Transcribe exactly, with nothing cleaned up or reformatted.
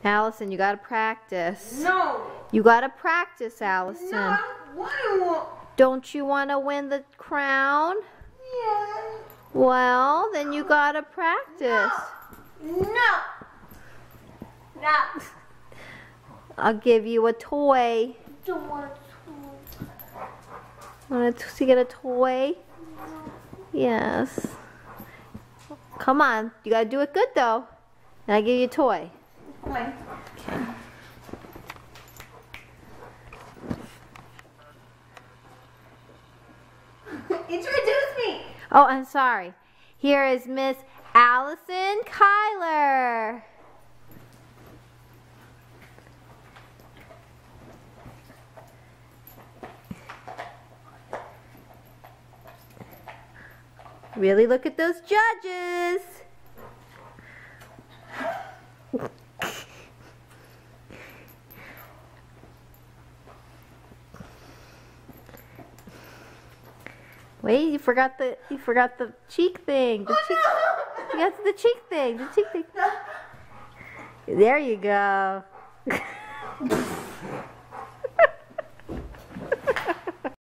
Allison, you gotta practice. No. You gotta practice, Allison. No, I don't want. Don't you want to win the crown? Yeah. Well, then you gotta practice. No. No. No. I'll give you a toy. Don't want to. Want to get a toy? Yes. Come on, you gotta do it good though. And I give you a toy. Toy. Okay. Introduce me. Oh, I'm sorry. Here is Miss Allison Kyler. Really look at those judges. Wait, you forgot the you forgot the cheek thing. The Oh, cheek, no. you got the cheek thing. The cheek thing. There you go.